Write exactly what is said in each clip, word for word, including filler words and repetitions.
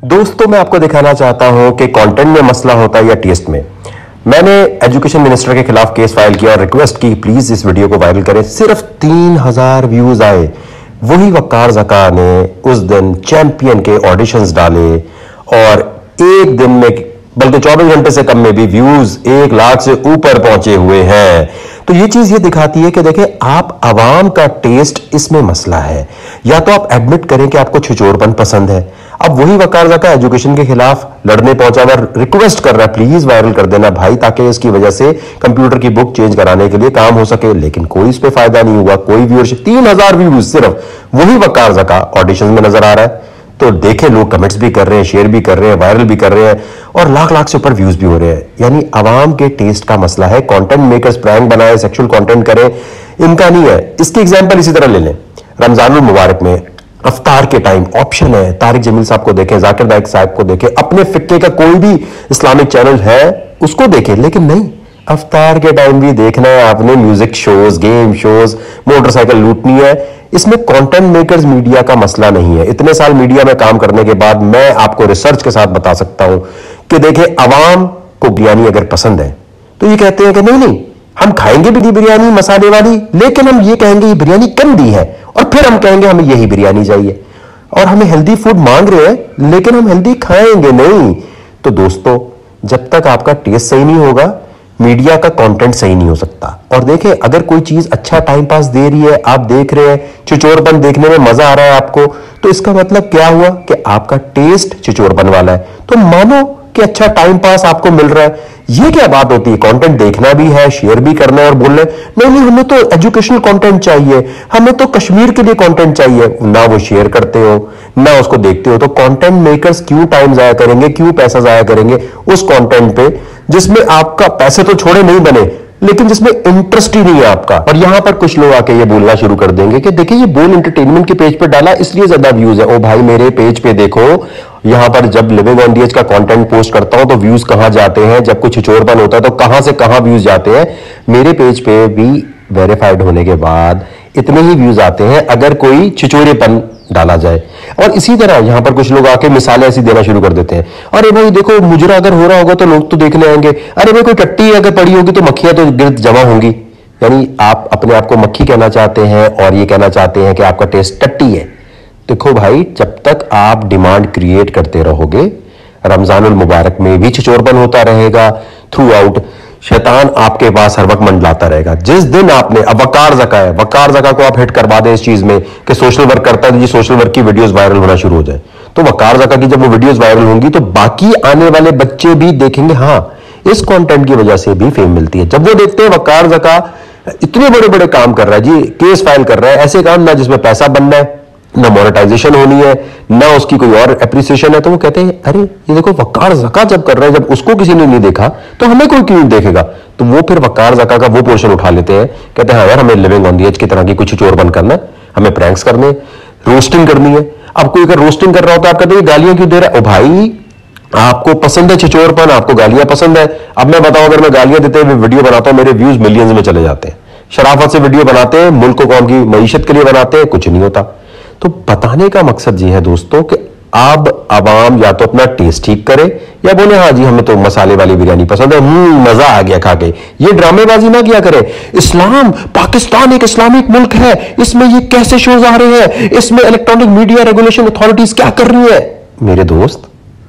दोस्तों मैं आपको दिखाना चाहता हूं कि कंटेंट में मसला होता है या टेस्ट में। मैंने एजुकेशन मिनिस्टर के खिलाफ केस फाइल किया और रिक्वेस्ट की प्लीज इस वीडियो को वायरल करें। सिर्फ तीन हजार व्यूज आए। वही वकार ज़का ने उस दिन चैंपियन के ऑडिशंस डाले और एक दिन में बल्कि चौबीस घंटे से कम में भी व्यूज एक लाख से ऊपर पहुंचे हुए हैं। तो ये चीज ये दिखाती है कि देखिए आप आवाम का टेस्ट इसमें मसला है। या तो आप एडमिट करें कि आपको छिचोरपन पसंद है। अब वही वकार ज़का एजुकेशन के खिलाफ लड़ने पहुंचा और रिक्वेस्ट कर रहा है प्लीज वायरल कर देना भाई, ताकि इसकी वजह से कंप्यूटर की बुक चेंज कराने के लिए काम हो सके। लेकिन कोई इस पे फायदा नहीं हुआ, कोई व्यूअरशिप। तीन हजार व्यूज सिर्फ वही वकार ज़का ऑडिशन में नजर आ रहा है। तो देखे लोग कमेंट्स भी कर रहे हैं, शेयर भी कर रहे हैं, वायरल भी कर रहे हैं और लाख लाख से ऊपर व्यूज भी हो रहे हैं। यानी आवाम के टेस्ट का मसला है। कंटेंट मेकर्स प्रैंक बनाए, सेक्सुअल कंटेंट करें, इनका नहीं है। इसकी एग्जांपल इसी तरह ले लें, रमजानुल मुबारक में अफ्तार के टाइम ऑप्शन है, तारिक जमील साहब को देखें, जाकिर नाइक साहब को देखें, अपने फिक्के का कोई भी इस्लामिक चैनल है उसको देखें। लेकिन नहीं, अफ्तार के टाइम भी देखना है आपने music shows, game shows, motorcycle लूटनी है। इसमें कंटेंट मेकर्स मीडिया का मसला नहीं है। इतने साल मीडिया में काम करने के बाद मैं आपको रिसर्च के साथ बता सकता हूं कि देखिए अवाम को बिरयानी अगर पसंद है तो ये कहते हैं कि नहीं नहीं हम खाएंगे भी बिरयानी मसाले वाली, लेकिन हम ये कहेंगे ये बिरयानी कम दी है और फिर हम कहेंगे हमें यही बिरयानी चाहिए। और हमें हेल्दी फूड मांग रहे हैं लेकिन हम हेल्दी खाएंगे नहीं। तो दोस्तों जब तक आपका टेस्ट सही नहीं होगा मीडिया का कंटेंट सही नहीं हो सकता। और देखें अगर कोई चीज अच्छा टाइम पास दे रही है, आप देख रहे हैं, चिचोरपन देखने में मजा आ रहा है आपको, तो इसका मतलब क्या हुआ कि आपका टेस्ट चिचोरपन वाला है। तो मानो कि अच्छा टाइम पास आपको मिल रहा है। ये क्या बात होती है? कंटेंट देखना भी है, शेयर भी करना है और बोलना है नहीं नहीं हमें तो एजुकेशनल कंटेंट चाहिए, हमें तो कश्मीर के लिए कंटेंट चाहिए। ना वो शेयर करते हो ना उसको देखते हो। तो कंटेंट मेकर्स क्यों टाइम जाया करेंगे, क्यों पैसा जाया करेंगे उस कंटेंट पे जिसमें आपका पैसे तो छोड़े नहीं बने लेकिन जिसमें इंटरेस्ट ही नहीं है आपका। और यहां पर कुछ लोग आके ये बोलना शुरू कर देंगे कि देखिए ये बोल एंटरटेनमेंट के पेज पे डाला इसलिए ज्यादा व्यूज है। ओ भाई मेरे पेज पे देखो, यहां पर जब लिविंग ऑन दी एज का कंटेंट पोस्ट करता हूं तो व्यूज कहां जाते हैं, जब कुछ छिचोरपन होता है तो कहां से कहां व्यूज जाते हैं। मेरे पेज पे भी वेरीफाइड होने के बाद इतने ही व्यूज आते हैं अगर कोई छिचोरेपन डाला जाए। और इसी तरह यहां पर कुछ लोग आके मिसालें ऐसी देना शुरू कर देते हैं, अरे भाई देखो मुजरा अगर हो रहा होगा तो लोग तो देखने आएंगे, अरे भाई कोई टट्टी अगर पड़ी होगी तो मक्खियां तो गिरद जमा होंगी। यानी आप अपने आप को मक्खी कहना चाहते हैं और ये कहना चाहते हैं कि आपका टेस्ट टट्टी है। देखो भाई जब तक आप डिमांड क्रिएट करते रहोगे रमजानुल मुबारक में भी छिचोरपन होता रहेगा थ्रू आउट। शैतान आपके पास हर वक्त मंडलाता रहेगा। जिस दिन आपने अब वकार ज़का है, वकार ज़का को आप हिट करवा दें इस चीज में कि सोशल वर्क करता है, जी सोशल वर्क की वीडियोस वायरल होना शुरू हो जाए, तो वकार ज़का की जब वो वीडियोस वायरल होंगी तो बाकी आने वाले बच्चे भी देखेंगे हाँ इस कंटेंट की वजह से भी फेम मिलती है। जब वो देखते हैं वकार ज़का इतने बड़े बड़े काम कर रहा है, जी केस फाइल कर रहा है, ऐसे काम ना जिसमें पैसा बनना है, ना मोनेटाइजेशन होनी है, ना उसकी कोई और एप्रिसिएशन है, तो वो कहते हैं अरे ये देखो वकार ज़का जब कर रहा है, जब उसको किसी ने नहीं देखा तो हमें कोई क्यों देखेगा। तो वो फिर वकार ज़का का वो पोर्शन उठा लेते हैं, कहते हैं हाँ यार हमें लिविंग ऑन दी एज की तरह की कुछ चोर बंद करना है, हमें प्रैंक्स करने, रोस्टिंग करनी है। अब कोई अगर रोस्टिंग कर रहा होता है आप कहते हैं गालियां क्यों दे रहा है। ओ भाई आपको पसंद है छिचोरपन, आपको गालियां पसंद है। अब मैं बताऊं अगर मैं गालियां देते हुए वीडियो बनाता हूं मेरे व्यूज मिलियंस में चले जाते हैं। शराफत से वीडियो बनाते हैं, मुल्क को कौम की मईशत के लिए बनाते हैं, कुछ नहीं होता। तो बताने का मकसद ये है दोस्तों कि अब आवाम या तो अपना टेस्ट ठीक करे या बोले हाँ जी हमें तो मसाले वाली बिरयानी पसंद है, हम्म मजा आ गया खा के। ये ड्रामेबाजी ना किया करे। इस्लाम पाकिस्तान एक इस्लामिक मुल्क है, इसमें ये कैसे शोज आ रहे हैं, इसमें इलेक्ट्रॉनिक मीडिया रेगुलेशन अथॉरिटीज क्या कर रही है। मेरे दोस्त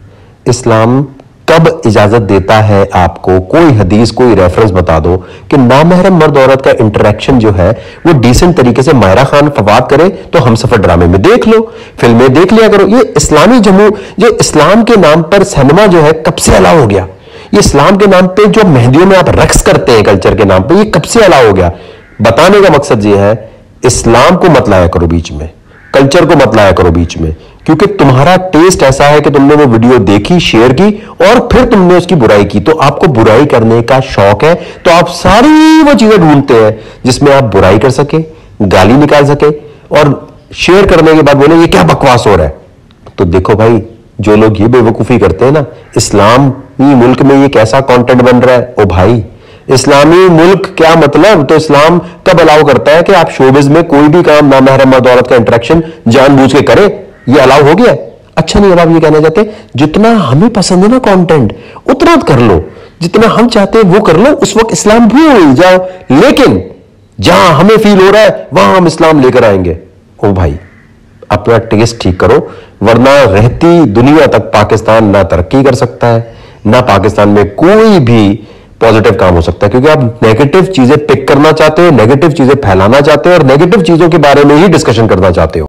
इस्लाम कब इजाजत देता है आपको, कोई हदीस कोई रेफरेंस बता दो कि नामहरम मर्द औरत का इंटरेक्शन जो है वो डिसेंट तरीके से मायरा खान फवाद करे तो हम सफर ड्रामे में देख लो, फिल्में देख लिया करो। ये इस्लामी जमू जो इस्लाम के नाम पर सिनेमा जो है कब से अलाउ हो गया। ये इस्लाम के नाम पे जो मेहंदियों में आप रक्स करते हैं कल्चर के नाम पे, ये कब से अलाउ हो गया। बताने का मकसद ये है इस्लाम को मत लाया करो बीच में, कल्चर को मत लाया करो बीच में, क्योंकि तुम्हारा टेस्ट ऐसा है कि तुमने वो वीडियो देखी, शेयर की और फिर तुमने उसकी बुराई की। तो आपको बुराई करने का शौक है तो आप सारी वो चीजें ढूंढते हैं जिसमें आप बुराई कर सके, गाली निकाल सके और शेयर करने के बाद बोले ये क्या बकवास हो रहा है। तो देखो भाई जो लोग ये बेवकूफी करते हैं ना, इस्लामी मुल्क में ये कैसा कंटेंट बन रहा है। ओ भाई इस्लामी मुल्क क्या मतलब, तो इस्लाम कब अलाउ करता है कि आप शोबिज में कोई भी काम नामहरम मर्द औरत का इंटरेक्शन जानबूझ के करें, ये अलाउ हो गया। अच्छा नहीं। अब आप ये कहना चाहते जितना हमें पसंद है ना कंटेंट, उतना कर लो, जितना हम चाहते हैं वो कर लो, उस वक्त इस्लाम भूल जाओ, लेकिन जहां हमें फील हो रहा है वहां हम इस्लाम लेकर आएंगे। ओ भाई, अपना टेस्ट ठीक करो, वरना रहती दुनिया तक पाकिस्तान ना तरक्की कर सकता है, ना पाकिस्तान में कोई भी पॉजिटिव काम हो सकता है, क्योंकि आप नेगेटिव चीजें पिक करना चाहते हो, नेगेटिव चीजें फैलाना चाहते हो और नेगेटिव चीजों के बारे में ही डिस्कशन करना चाहते हो।